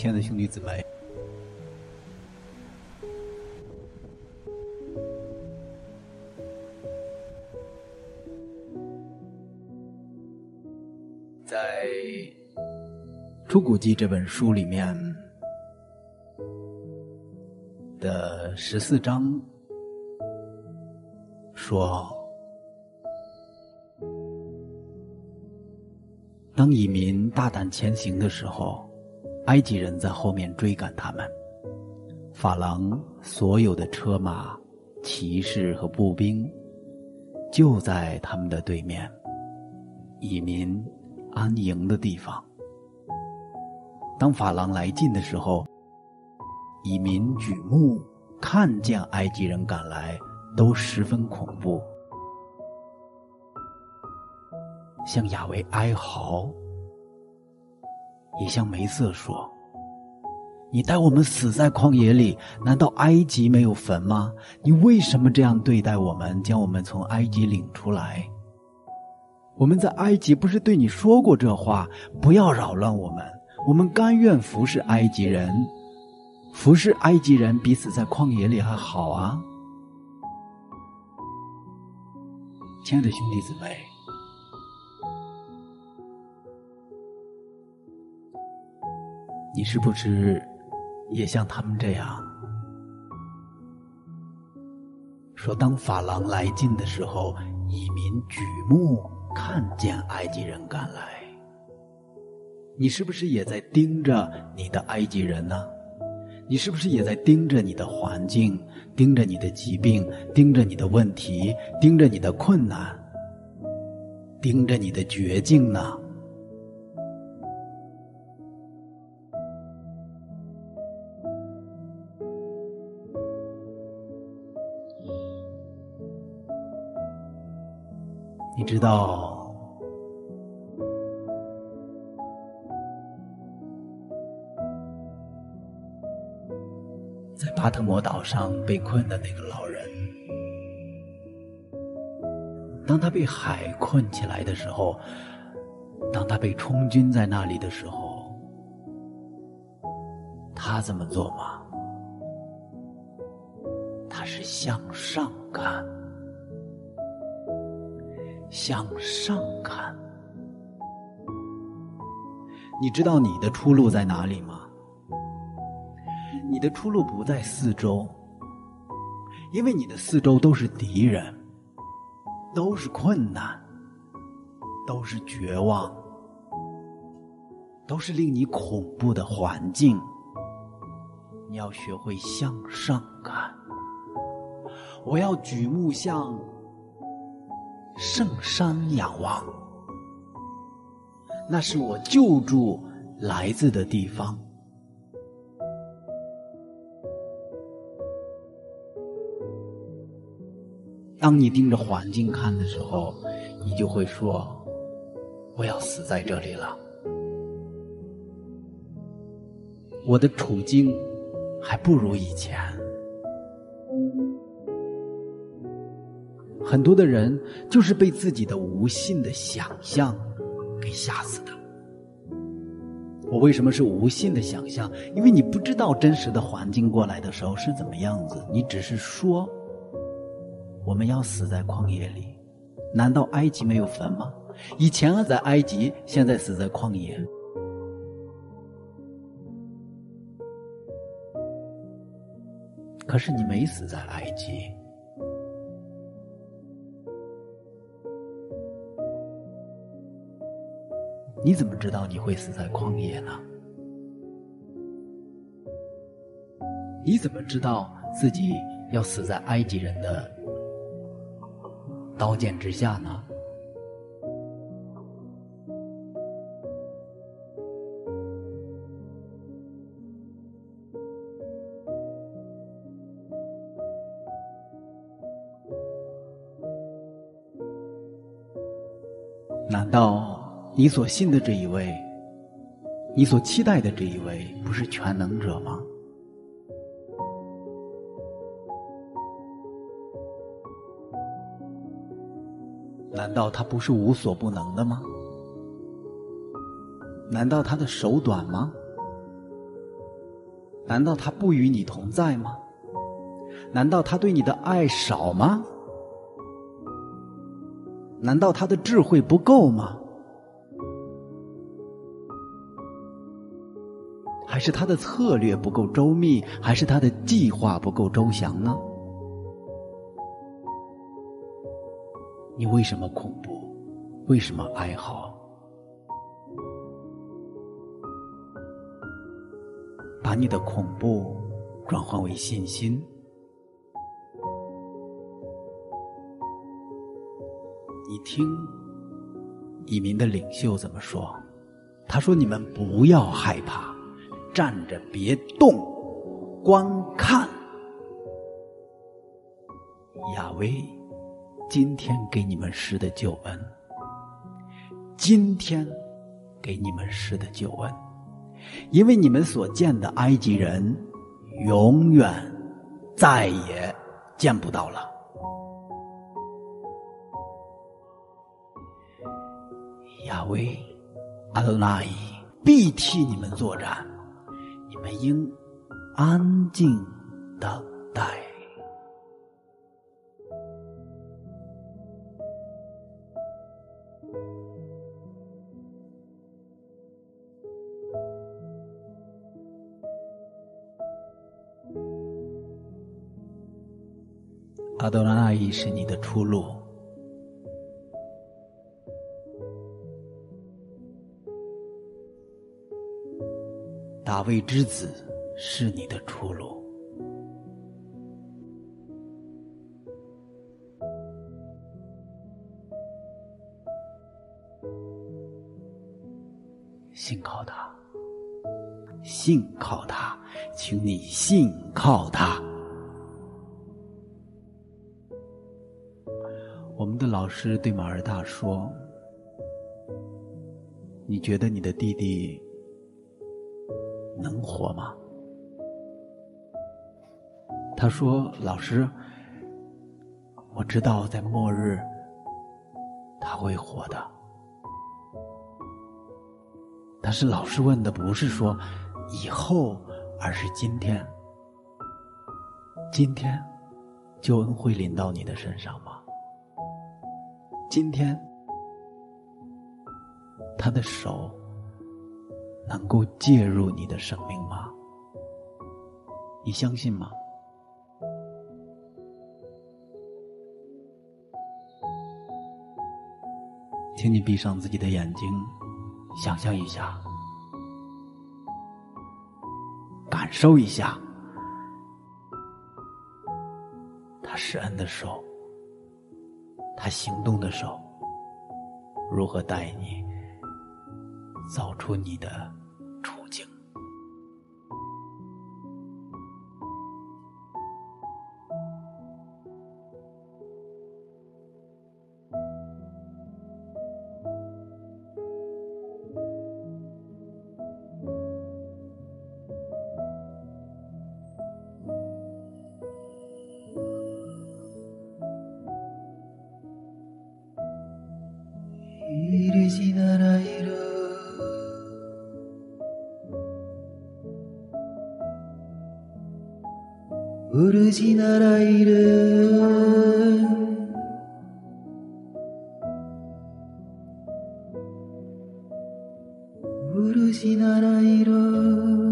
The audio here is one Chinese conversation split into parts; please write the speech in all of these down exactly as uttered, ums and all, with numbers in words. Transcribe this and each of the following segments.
亲爱的兄弟姊妹，在《出谷记》这本书里面的十四章说，当以民大胆前行的时候，埃及人在后面追赶他们，法郎所有的车马、骑士和步兵就在他们的对面，以民安营的地方。当法郎来近的时候，以民举目看见埃及人赶来，都十分恐怖，向亚维哀嚎，也向梅瑟说，你带我们死在旷野里，难道埃及没有坟吗？你为什么这样对待我们，将我们从埃及领出来？我们在埃及不是对你说过这话，不要扰乱我们，我们甘愿服侍埃及人，服侍埃及人比死在旷野里还好啊。亲爱的兄弟姊妹，你是不是也像他们这样说，当法郎来近的时候，以民举目看见埃及人赶来？你是不是也在盯着你的埃及人呢？你是不是也在盯着你的环境，盯着你的疾病，盯着你的问题，盯着你的困难，盯着你的绝境呢？你知道，在巴特摩岛上被困的那个老人，当他被海困起来的时候，当他被充军在那里的时候，他怎么做吗？他是向上看，向上看。你知道你的出路在哪里吗？你的出路不在四周，因为你的四周都是敌人，都是困难，都是绝望，都是令你恐怖的环境。你要学会向上看，我要举目向圣山仰望，那是我救助来自的地方。当你盯着环境看的时候，你就会说，我要死在这里了，我的处境还不如以前。很多的人就是被自己的无信的想象给吓死的。我为什么是无信的想象？因为你不知道真实的环境过来的时候是怎么样子，你只是说我们要死在旷野里，难道埃及没有坟吗？以前在埃及，现在死在旷野。可是你没死在埃及，你怎么知道你会死在旷野呢？你怎么知道自己要死在埃及人的刀剑之下呢？难道你所信的这一位，你所期待的这一位，不是全能者吗？难道他不是无所不能的吗？难道他的手短吗？ 难道他不与你同在吗？难道他对你的爱少吗？难道他的智慧不够吗？还是他的策略不够周密？还是他的计划不够周详呢？你为什么恐怖？为什么哀嚎？把你的恐怖转换为信心。你听以民的领袖怎么说？他说：你们不要害怕，站着别动，观看亚威今天给你们施的救恩，今天给你们施的救恩，因为你们所见的埃及人永远再也见不到了。亚威阿多奈必替你们作战，你们应安静等待。阿多奈是你的出路，大卫之子是你的出路。信靠他，信靠他，请你信靠他。我们的老师对马尔大说：你觉得你的弟弟能活吗？他说：老师，我知道在末日他会活的。但是老师问的不是说以后，而是今天。今天救恩会临到你的身上吗？今天他的手能够介入你的生命吗？你相信吗？请你闭上自己的眼睛，想象一下，感受一下他施恩的手，他行动的手如何带你走出你的处境。 부르지 나라 이름 부르지 나라 이름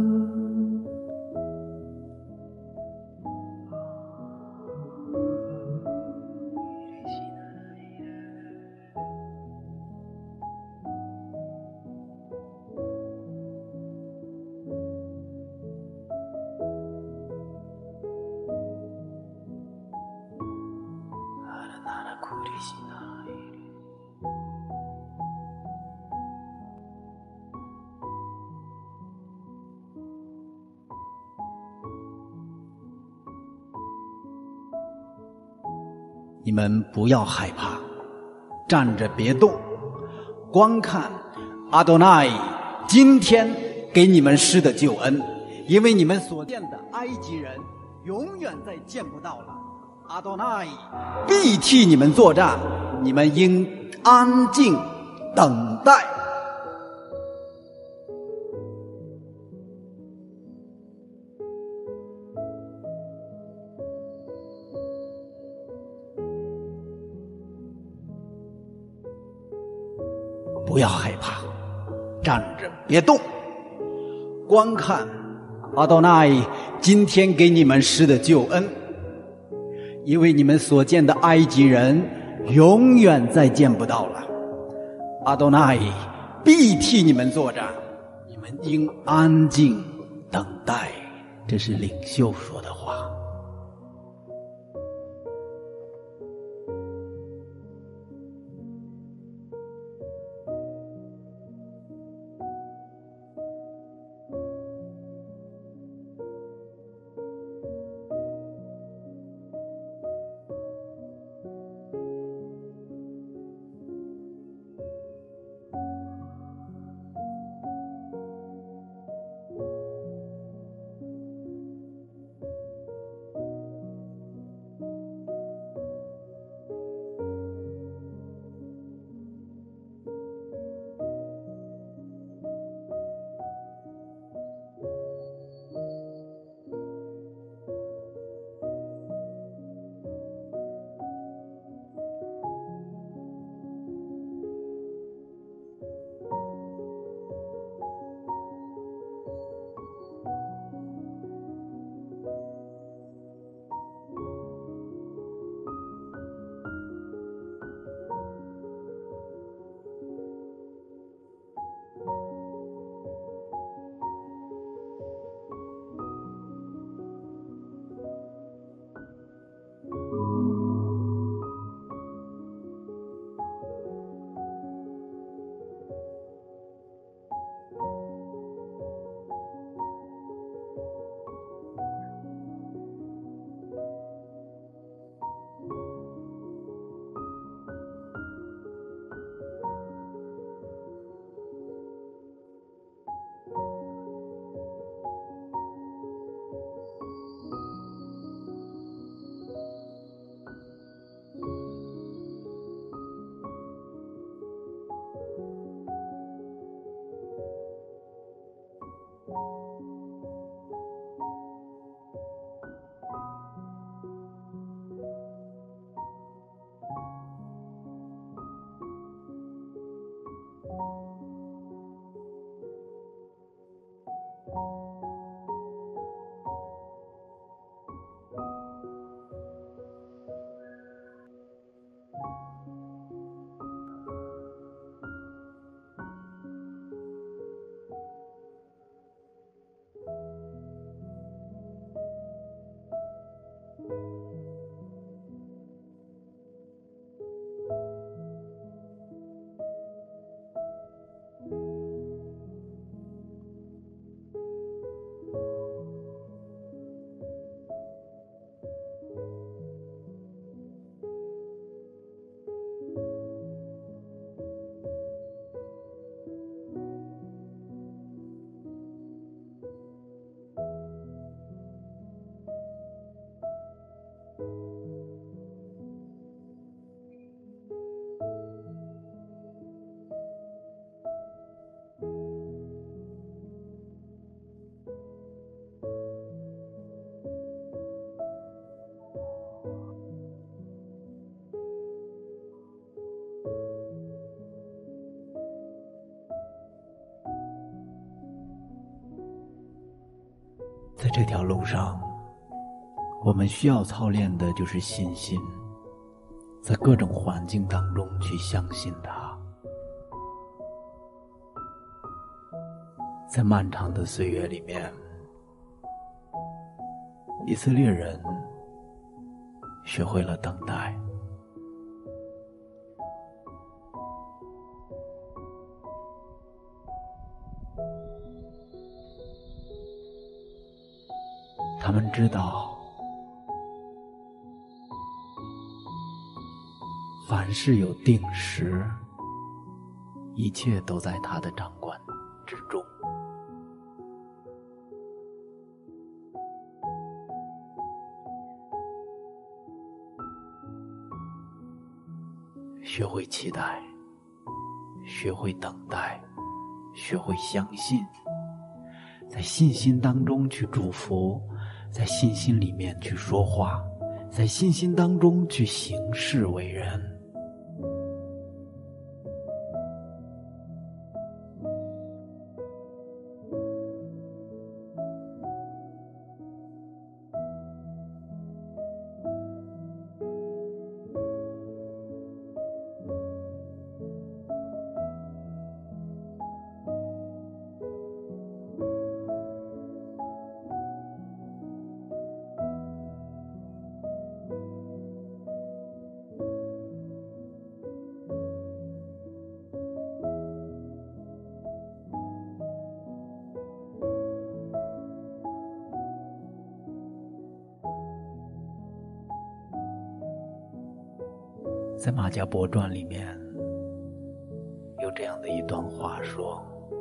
你们不要害怕，站着别动，观看阿多奈今天给你们施的救恩，因为你们所见的埃及人永远再见不到了。阿多奈必替你们作战，你们应安静等待。 不要害怕，站着别动，观看阿多奈今天给你们施的救恩，因为你们所见的埃及人永远再见不到了。阿多奈必替你们作战，你们应安静等待。这是领袖说的话。在这条路上，我们需要操练的就是信心，在各种环境当中去相信它。在漫长的岁月里面，以色列人学会了等待。他们知道，凡事有定时，一切都在他的掌管之中。学会期待，学会等待，学会相信，在信心当中去祝福，在信心里面去说话，在信心当中去行事为人。 在《马家伯传》里面有这样的一段话说：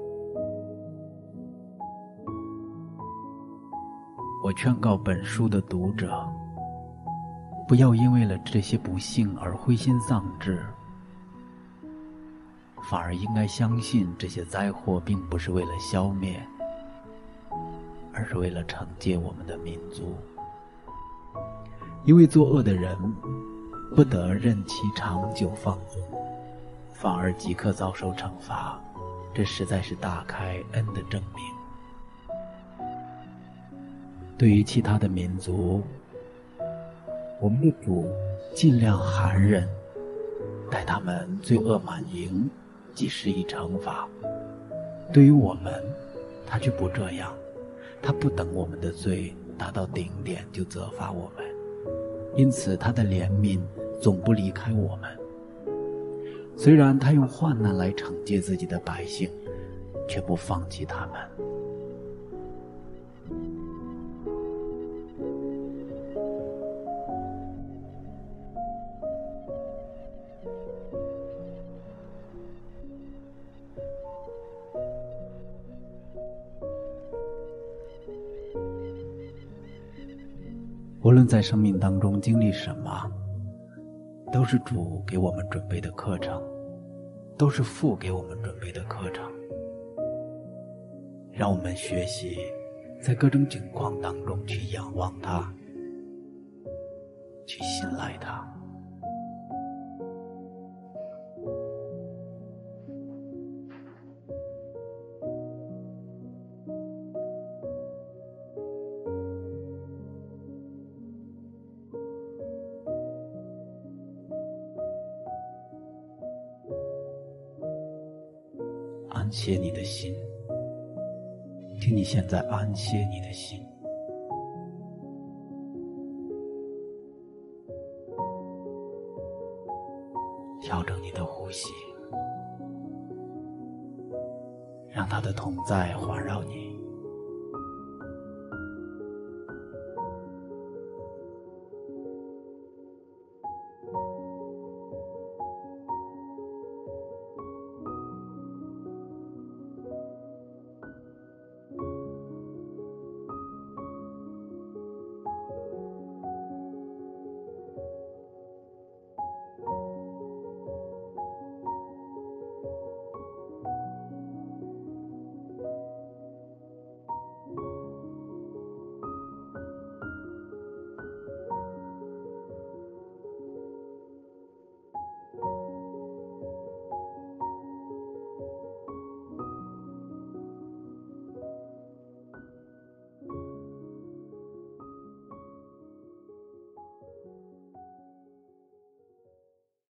我劝告本书的读者，不要因为了这些不幸而灰心丧志，反而应该相信这些灾祸并不是为了消灭，而是为了惩戒我们的民族。因为作恶的人不得任其长久放纵，反而即刻遭受惩罚，这实在是大开恩的证明。对于其他的民族，我们的主尽量含忍，待他们罪恶满盈，即施以惩罚。对于我们，他却不这样，他不等我们的罪达到顶点就责罚我们，因此他的怜悯总不离开我们。虽然他用患难来惩戒自己的百姓，却不放弃他们。无论在生命当中经历什么，都是主给我们准备的课程，都是父给我们准备的课程。让我们学习在各种境况当中去仰望他，去信赖他。安歇你的心，请你现在安歇你的心，调整你的呼吸，让他的同在环绕你。